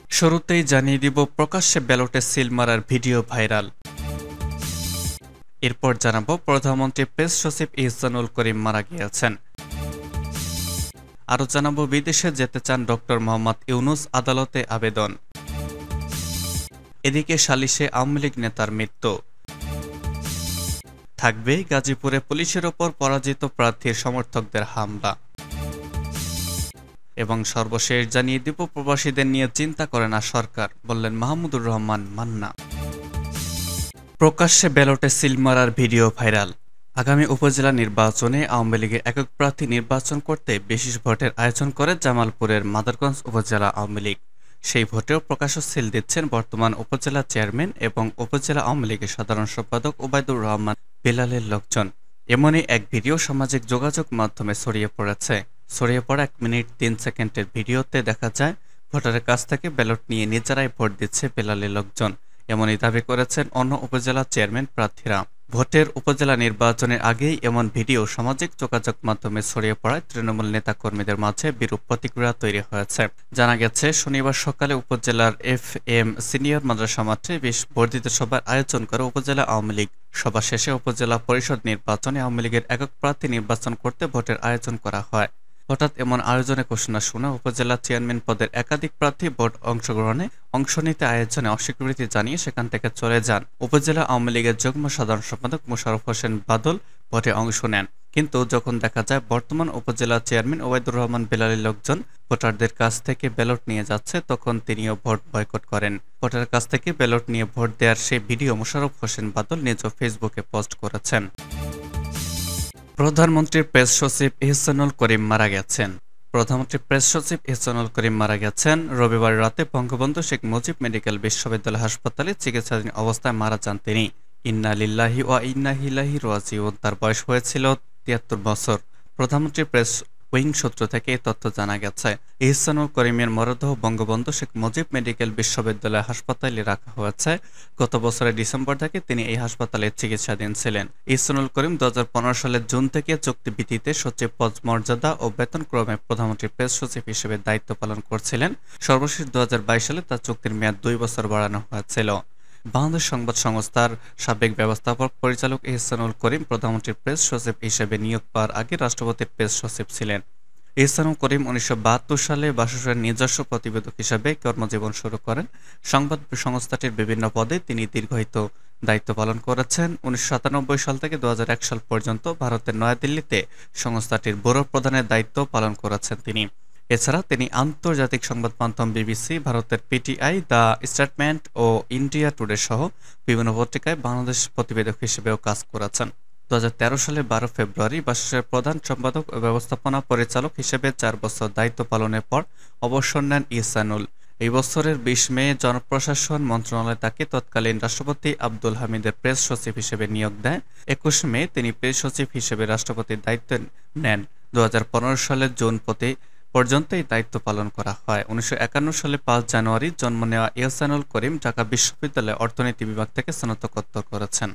শুরুতেই জানিয়ে দিব প্রকাশ্যে ব্যালটে সিল মারার ভিডিও ভাইরাল। এরপর জানাবো প্রধানমন্ত্রী প্রেস সচিব ইহসানুল করিম মারা গিয়েছেন। আরও জানাবো বিদেশে যেতে চান ডক্টর মোহাম্মদ ইউনুস, আদালতে আবেদন। এদিকে সালিশে আওয়ামী লীগ নেতার মৃত্যু। থাকবে গাজীপুরে পুলিশের ওপর পরাজিত প্রার্থীর সমর্থকদের হামলা। এবং সর্বশেষ জানিয়ে দিব প্রবাসীদের নিয়ে চিন্তা করে না সরকার, বললেন মাহমুদুর রহমান মান্না। প্রকাশ্যে ব্যালটে সিল মারার ভিডিও ভাইরাল। আগামী উপজেলা নির্বাচনে আওয়ামী লীগের একক প্রার্থী নির্বাচন করতে বিশেষ ভোটের আয়োজন করে জামালপুরের মাদারগঞ্জ উপজেলা আওয়ামী লীগ। সেই ভোটেও প্রকাশ্য সিল দিচ্ছেন বর্তমান উপজেলা চেয়ারম্যান এবং উপজেলা আওয়ামী লীগের সাধারণ সম্পাদক ওবায়দুর রহমান বেলালের লোকজন। এমনই এক ভিডিও সামাজিক যোগাযোগ মাধ্যমে ছড়িয়ে পড়েছে। ছড়িয়ে পড়া 1 মিনিট 3 সেকেন্ডের ভিডিওতে দেখা যায় ভোটারের কাছ থেকে ব্যালট নিয়ে নিজেরাই ভোট দিচ্ছে বেলালের লোকজন। এমনই দাবি করেছেন অন্য উপজেলা চেয়ারম্যান প্রার্থীরা। ভোটের উপজেলা নির্বাচনের আগেই এমন ভিডিও সামাজিক যোগাযোগ মাধ্যমে ছড়িয়ে পড়ায় তৃণমূল নেতাকর্মীদের মাঝে বিরূপ প্রতিক্রিয়া তৈরি হয়েছে। জানা গেছে শনিবার সকালে উপজেলার FM সিনিয়র মাদ্রাসা মাঠে বেশ বর্ধিত সভার আয়োজন করে উপজেলা আওয়ামী লীগ। সভা শেষে উপজেলা পরিষদ নির্বাচনে আওয়ামী লীগের একক প্রার্থী নির্বাচন করতে ভোটের আয়োজন করা হয়। হঠাৎ এমন আয়োজনে ঘোষণা শুনে উপজেলা চেয়ারম্যান পদের একাধিক প্রার্থী ভোট অংশ নিতে আয়োজনে অস্বীকৃতি জানিয়ে সেখান থেকে চলে যান। উপজেলা আওয়ামী লীগের যুগ্ম সাধারণ সম্পাদক মোশাররফ হোসেন বাদল ভোটে অংশ নেন, কিন্তু যখন দেখা যায় বর্তমান উপজেলা চেয়ারম্যান ওবায়দুর রহমান বেলালের লোকজন ভোটারদের কাছ থেকে ব্যালট নিয়ে যাচ্ছে, তখন তিনিও ভোট বয়কট করেন। ভোটারের কাছ থেকে ব্যালট নিয়ে ভোট দেওয়ার সেই ভিডিও মোশাররফ হোসেন বাদল নিজ ফেসবুকে পোস্ট করেছেন। প্রধানমন্ত্রীর প্রেস সচিব ইহসানুল করিম মারা গেছেন। প্রধানমন্ত্রীর প্রেস সচিব ইহসানুল করিম মারা গেছেন। রবিবার রাতে বঙ্গবন্ধু শেখ মুজিব মেডিকেল বিশ্ববিদ্যালয় হাসপাতালে চিকিৎসাধীন অবস্থায় মারা যান তিনি। ইন্না লিল্লাহি ওয়া ইন্না ইলাইহি রাজিউন। তার বয়স হয়েছিল 73 বছর। প্রধানমন্ত্রীর প্রেস উইং সূত্র থেকে এই তথ্য জানা গেছে। ইহসানুল করিমের মরদেহ বঙ্গবন্ধু শেখ মুজিব মেডিকেল বিশ্ববিদ্যালয় হাসপাতালে রাখা হয়েছে। গত বছরের ডিসেম্বর থেকে তিনি এই হাসপাতালে চিকিৎসাধীন ছিলেন। ইহসানুল করিম 2015 সালের জুন থেকে চুক্তিভিত্তিতে সচিব পদ মর্যাদা ও বেতনক্রমে প্রধানমন্ত্রীর প্রেস সচিব হিসেবে দায়িত্ব পালন করছিলেন। সর্বশেষ 2022 সালে তার চুক্তির মেয়াদ 2 বছর বাড়ানো হয়েছিল। বাংলাদেশ সংবাদ সংস্থার সাবেক ব্যবস্থাপক পরিচালক ইহসানুল করিম প্রধানমন্ত্রীর প্রেস সচিব হিসেবে নিয়োগ পাওয়ার আগে রাষ্ট্রপতির প্রেস সচিব ছিলেন। ইহসানুল করিম 1972 সালে বাসসের নিজস্ব প্রতিবেদক হিসেবে কর্মজীবন শুরু করেন। সংবাদ সংস্থাটির বিভিন্ন পদে তিনি দীর্ঘায়িত দায়িত্ব পালন করেছেন। 1997 সাল থেকে 2001 সাল পর্যন্ত ভারতের নয়াদিল্লিতে সংস্থাটির ব্যুরো প্রধানের দায়িত্ব পালন করেছেন তিনি। এছাড়া তিনি আন্তর্জাতিক সংবাদ মাধ্যম বিবিসি, ভারতের PTI, দ্য স্টেটমেন্ট ও ইন্ডিয়া টুডে সহ বিভিন্ন পত্রিকায় বাংলাদেশ প্রতিবেদক হিসেবেও কাজ করেছেন। 2013 সালে 12 ফেব্রুয়ারি বাসসের প্রধান সম্পাদক ও ব্যবস্থাপনা পরিচালক হিসেবে 4 বছর দায়িত্ব পালনের পর অবসর নেন ইহসানুল। এই বছরের 20 মে জনপ্রশাসন মন্ত্রণালয় তাকে তৎকালীন রাষ্ট্রপতি আব্দুল হামিদের প্রেস সচিব হিসেবে নিয়োগ দেয়। 21 মে তিনি প্রেস সচিব হিসেবে রাষ্ট্রপতির দায়িত্ব নেন। 2015 সালের জুন পর্যন্ত এই দায়িত্ব পালন করা হয়। 1951 সালে 5 জানুয়ারি জন্ম নেওয়া ইহসানুল করিম ঢাকা বিশ্ববিদ্যালয়ে অর্থনীতি বিভাগ থেকে স্নাতকোত্তর করেছেন।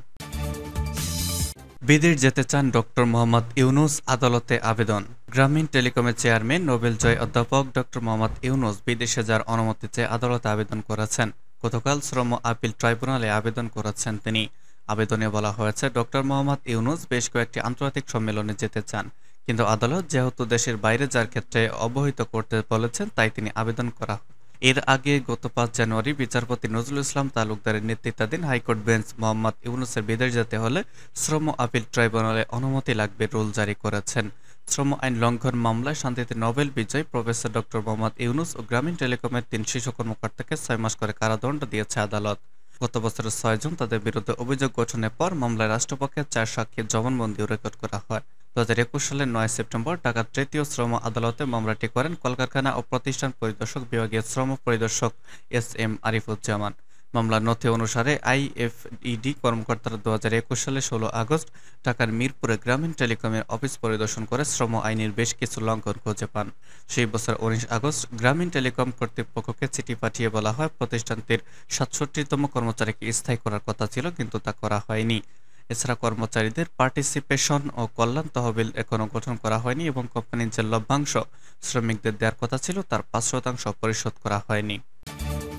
বিদেশ যেতে চান ডক্টর মোহাম্মদ ইউনুস, আদালতে আবেদন। গ্রামীণ টেলিকমের চেয়ারম্যান নোবেলজয়ী অধ্যাপক ডক্টর মোহাম্মদ ইউনুস বিদেশে যাওয়ার অনুমতি চেয়ে আদালতে আবেদন করেছেন। গতকাল শ্রম আপিল ট্রাইব্যুনালে আবেদন করেছেন তিনি। আবেদনে বলা হয়েছে ডক্টর মোহাম্মদ ইউনুস বেশ কয়েকটি আন্তর্জাতিক সম্মেলনে যেতে চান, কিন্তু আদালত যেহেতু দেশের বাইরে যাওয়ার ক্ষেত্রে অবহিত করতে বলেছেন, তাই তিনি আবেদন করা। এর আগে গত 5 জানুয়ারি বিচারপতি নজরুল ইসলাম তালুকদারের নেতৃত্বাধীন হাইকোর্ট বেঞ্চ মোহাম্মদ ইউনুসের বিদেশ যেতে হলে শ্রম আপিল ট্রাইব্যুনালে অনুমতি লাগবে রুল জারি করেছেন। শ্রম আইন লঙ্ঘন মামলায় শান্তিতে নোবেল বিজয়ী প্রফেসর ডক্টর মোহাম্মদ ইউনুস ও গ্রামীণ টেলিকমের 3 শীর্ষ কর্মকর্তাকে 6 মাস করে কারাদণ্ড দিয়েছে আদালত। গত বছরের 6 জুন তাদের বিরুদ্ধে অভিযোগ গঠনের পর মামলায় রাষ্ট্রপক্ষের 4 সাক্ষীর জবানবন্দিও রেকর্ড করা হয়। 2021 সালের 9 সেপ্টেম্বর ঢাকার তৃতীয় শ্রম আদালতে মামলাটি করেন কলকারখানা ও প্রতিষ্ঠান পরিদর্শক বিভাগীয় শ্রম পরিদর্শক SM আরিফুজ্জামান। মামলার নথি অনুসারে IFED কর্মকর্তারা 2021 সালে 16 আগস্ট ঢাকার মিরপুরে গ্রামীণ টেলিকমের অফিস পরিদর্শন করে শ্রম আইনের বেশ কিছু লঙ্ঘন খুঁজে পান। সেই বছর 19 আগস্ট গ্রামীণ টেলিকম কর্তৃপক্ষকে চিঠি পাঠিয়ে বলা হয় প্রতিষ্ঠানটির 67তম কর্মচারীকে স্থায়ী করার কথা ছিল, কিন্তু তা করা হয়নি। এছাড়া কর্মচারীদের পার্টিসিপেশন ও কল্যাণ তহবিল এখনও গঠন করা হয়নি এবং কোম্পানির যে লভ্যাংশ শ্রমিকদের দেওয়ার কথা ছিল তার 5% পরিশোধ করা হয়নি।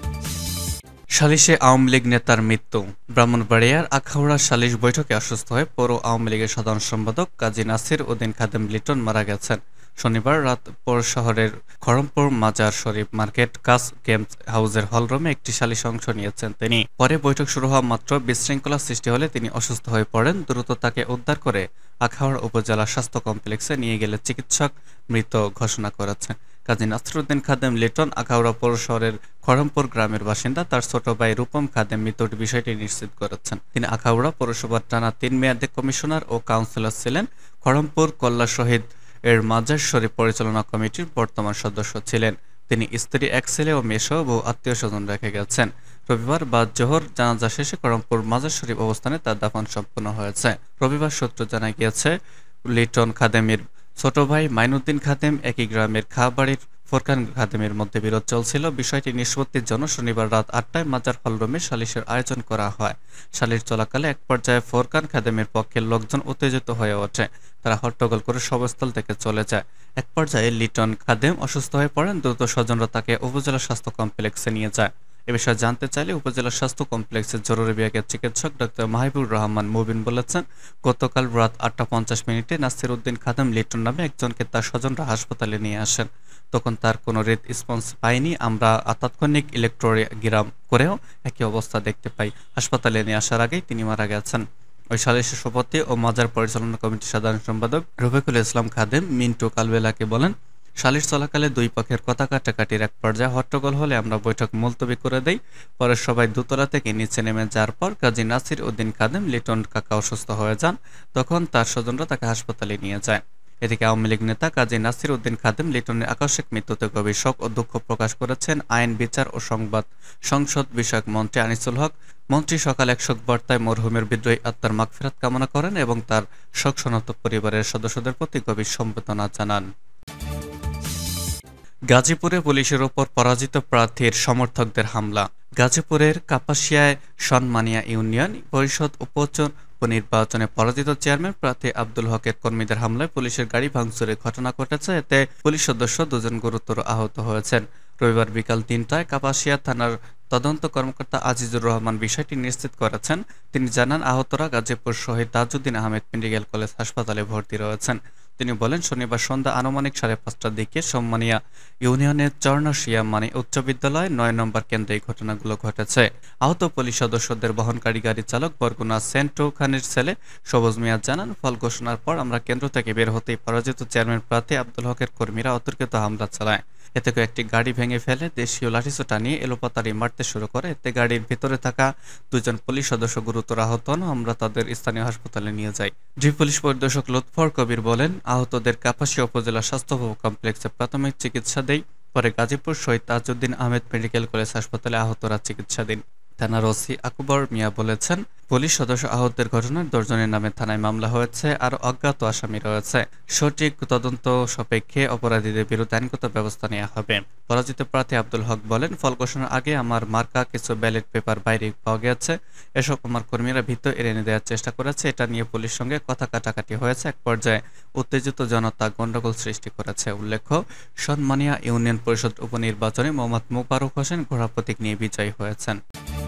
সালিশে আওয়ামী লীগ নেতার মৃত্যু। ব্রাহ্মণবাড়িয়ার আখাউড়া সালিশ বৈঠকে অসুস্থ হয়ে পৌর আওয়ামী লীগের সাধারণ সম্পাদক কাজী নাসির উদ্দিন খাদেম লিটন মারা গেছেন। শনিবার রাত পৌর শহরের খড়মপুর মাজার শরীফ মার্কেট কাস গেমস হাউসের হলরুমে একটি সালিশ অংশ নিয়েছেন তিনি। পরে বৈঠক শুরু হওয়া মাত্র বিশৃঙ্খলা সৃষ্টি হলে তিনি অসুস্থ হয়ে পড়েন। দ্রুত তাকে উদ্ধার করে আখাউড়া উপজেলা স্বাস্থ্য কমপ্লেক্সে নিয়ে গেলে চিকিৎসক মৃত ঘোষণা করেছেন। কাজী নাসিরউদ্দিন খাদেম লিটন আখাউড়া পৌর শহরের খড়মপুর গ্রামের বাসিন্দা। তার ছোট ভাই রূপম খাদেম মৃত্যুর বিষয়টি নিশ্চিত করেছেন। তিনি আখাউড়া পৌরসভার টানা ৩ মেয়াদে কমিশনার ও কাউন্সিলর ছিলেন। খড়মপুর কল্লা শহীদ এর মাজার শরীফ পরিচালনা কমিটির বর্তমান সদস্য ছিলেন। তিনি স্ত্রী, এক ছেলে ও মেয়েসহ বহু আত্মীয় স্বজন রেখে গেছেন। রবিবার বাদ জোহর জানাজা শেষে খড়মপুর মাজার শরীফ অবস্থানে তার দাফন সম্পন্ন হয়েছে। রবিবার সূত্র জানা গিয়েছে, লিটন খাদেমের ছোট ভাই মাইনুদ্দিন খাদেম একই গ্রামের খাবাড়ির ফোরকান খাদেমের মধ্যে বিরোধ চলছিল। বিষয়টি নিষ্পত্তির জন্য শনিবার রাত ৮টায় মাজার হলরুমে সালিশের আয়োজন করা হয়। সালিশ চলাকালে এক পর্যায়ে ফোরকান খাদেমের পক্ষের লোকজন উত্তেজিত হয়ে ওঠে। তারা হট্টগোল করে সভাস্থল থেকে চলে যায়। এক পর্যায়ে লিটন খাদেম অসুস্থ হয়ে পড়েন। দ্রুত স্বজনরা তাকে উপজেলা স্বাস্থ্য কমপ্লেক্সে নিয়ে যায়। এ বিষয়ে জানতে চাইলে উপজেলা স্বাস্থ্য কমপ্লেক্সের জরুরি বিভাগের চিকিৎসক ডক্টর মাহিবুর রহমান মুবিন বলেছেন, গতকাল রাত ৮টা ৫০ নাসির উদ্দিন খাদেম লিটন নামে একজনকে তার স্বজনরা হাসপাতালে নিয়ে আসেন। তখন তার কোনো রেসপন্স পাইনি। আমরা তাৎক্ষণিক ইলেকট্রোগ্রাম করেও একই অবস্থা দেখতে পাই। হাসপাতালে নিয়ে আসার আগেই তিনি মারা গেছেন। ওই সালিশের সভাপতি ও মাজার পরিচালনা কমিটির সাধারণ সম্পাদক রফিকুল ইসলাম খাদেম মিন্টু কালবেলাকে বলেন, সালিশ চলাকালে দুই পক্ষের কথা কাটাকাটির এক পর্যায়ে হট্টগোল হলে আমরা বৈঠক মুলতবি করে দেই। পরে সবাই দোতলা থেকে নিচে নেমে যাওয়ার পর কাজী নাসির উদ্দিন খাদেম লিটন কাকা অসুস্থ হয়ে যান। তখন তার স্বজনরা তাকে হাসপাতালে নিয়ে যায়। এদিকে আওয়ামী লীগ নেতা কাজী নাসির উদ্দিন খাদেম লিটনের আকস্মিক মৃত্যুতে গভীর শোক ও দুঃখ প্রকাশ করেছেন আইন, বিচার ও সংসদ বিষয়ক মন্ত্রী আনিসুল হক। মন্ত্রী সকালে এক শোক বার্তায় মরহুমের বিদ্রোহী আত্মার মাগফিরাত কামনা করেন এবং তার শোকসন্তপ্ত পরিবারের সদস্যদের প্রতি গভীর সমবেদনা জানান। গাজীপুরে পুলিশের ওপর পরাজিত প্রার্থীর সমর্থকদের হামলা। গাজীপুরের কাপাসিয়ায় সনমানিয়া ইউনিয়ন পরিষদ উপনির্বাচনে পরাজিত চেয়ারম্যান প্রার্থী আব্দুল হকের কর্মীদের হামলায় পুলিশের গাড়ি ভাঙচুরের ঘটনা ঘটেছে। এতে পুলিশ সদস্য দুজন গুরুতর আহত হয়েছেন। রবিবার বিকাল ৩টায় কাপাসিয়া থানার তদন্ত কর্মকর্তা আজিজুর রহমান বিষয়টি নিশ্চিত করেছেন। তিনি জানান, আহতরা গাজীপুর শহীদ তাজউদ্দিন আহমেদ মেডিকেল কলেজ হাসপাতালে ভর্তি রয়েছেন। তিনি বলেন, শনিবার সন্ধ্যা আনুমানিক ৫:৩০টার দিকে সোমমানিয়া ইউনিয়নের চরনাশিয়া উচ্চ বিদ্যালয় ৯ নম্বর কেন্দ্রে এই ঘটনাগুলো ঘটেছে। আহত পুলিশ সদস্যদের বহনকারী গাড়ির চালক বরগুনা সেন্টো খানের ছেলে সবুজ মিয়া জানান, ফল ঘোষণার পর আমরা কেন্দ্র থেকে বের হতেই পরাজিত চেয়ারম্যান প্রার্থী আব্দুল হকের কর্মীরা অতর্কিত হামলা চালায়। এতে একটি গাড়ি ভেঙে ফেলে দেশীয় লাঠিসোঁটা নিয়ে এলোপাতাড়ি মারতে শুরু করে। এতে গাড়ির ভিতরে থাকা ২ জন পুলিশ সদস্য গুরুতর আহত হন। আমরা তাদের স্থানীয় হাসপাতালে নিয়ে যাই। পুলিশ পরিদর্শক লুৎফর কবির বলেন, আহতদের কাপাসিয়া উপজেলা স্বাস্থ্য কমপ্লেক্সে প্রাথমিক চিকিৎসা দেয়। পরে গাজীপুর শহীদ তাজউদ্দিন আহমেদ মেডিকেল কলেজ হাসপাতালে আহতরা চিকিৎসাধীন। থানার ওসি আকবর মিয়া বলেছেন, পুলিশ সদস্য আহতের ঘটনায় ১০ জনের নামে থানায় মামলা হয়েছে, আর অজ্ঞাত আসামি রয়েছে। সঠিক তদন্ত সাপেক্ষে অপরাধীদের বিরুদ্ধে আইনগত ব্যবস্থা নেওয়া হবে। পরাজিত প্রার্থী আব্দুল হক বলেন, ফল ঘোষণার আগে আমার মার্কা কিছু ব্যালট পেপার বাইরে পাওয়া গেছে। এসব আমার কর্মীরা ভিতর এড়িয়ে দেওয়ার চেষ্টা করেছে। এটা নিয়ে পুলিশ সঙ্গে কথা কাটাকাটি হয়েছে। এক পর্যায়ে উত্তেজিত জনতা গণ্ডগোল সৃষ্টি করেছে। উল্লেখ্য, সনমানিয়া ইউনিয়ন পরিষদ উপনির্বাচনে মোহাম্মদ মোবারক হোসেন ঘোড়া প্রতীক নিয়ে বিজয়ী হয়েছেন।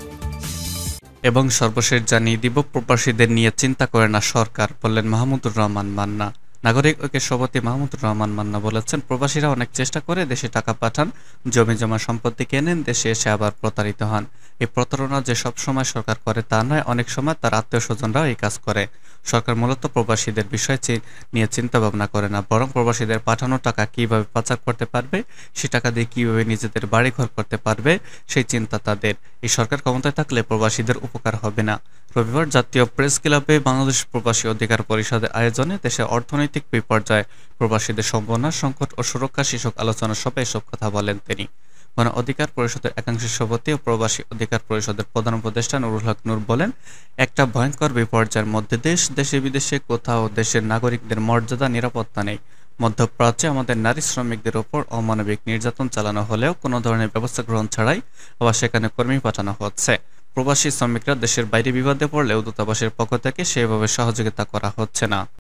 এবং সর্বশেষ জানিয়ে দিব, প্রবাসীদের নিয়ে চিন্তা করে না সরকার, বললেন মাহমুদুর রহমান মান্না। নাগরিক ঐক্যের সভাপতি মাহমুদুর রহমান মান্না বলেছেন, প্রবাসীরা অনেক চেষ্টা করে দেশে টাকা পাঠান, জমি জমা সম্পত্তি কেনেন, দেশে এসে আবার প্রতারিত হন। এই প্রতারণা যে সব সময় সরকার করে তা নয়, অনেক সময় তার আত্মীয় স্বজনরাও এই কাজ করে। সরকার মূলত প্রবাসীদের বিষয় নিয়ে চিন্তা ভাবনা করে না, বরং প্রবাসীদের পাঠানো টাকা কিভাবে পাচার করতে পারবে, সে টাকা দিয়ে কিভাবে নিজেদের বাড়িঘর করতে পারবে, সেই চিন্তা তাদের। এই সরকার ক্ষমতায় থাকলে প্রবাসীদের উপকার হবে না। রবিবার জাতীয় প্রেস ক্লাবে বাংলাদেশ প্রবাসী অধিকার পরিষদের আয়োজনে দেশের অর্থনৈতিক বিপর্যয়, প্রবাসীদের সম্ভাবনা, সংকট ও সুরক্ষা শীর্ষক আলোচনা সভায় এসব কথা বলেন তিনি। গণ অধিকার পরিষদের একাংশের সভাপতি ও প্রবাসী অধিকার পরিষদের প্রধান উপদেষ্টা নুরুল হক নূর বলেন, একটা ভয়ঙ্কর বিপর্যয়ের মধ্যে দেশে বিদেশে কোথাও দেশের নাগরিকদের মর্যাদা, নিরাপত্তা নেই। মধ্যপ্রাচ্যে আমাদের নারী শ্রমিকদের ওপর অমানবিক নির্যাতন চালানো হলেও কোনো ধরনের ব্যবস্থা গ্রহণ ছাড়াই আবার সেখানে কর্মী পাঠানো হচ্ছে। প্রবাসী শ্রমিকরা দেশের বাইরে বিবাদে পড়লেও দূতাবাসের পক্ষ থেকে সেভাবে সহযোগিতা করা হচ্ছে না।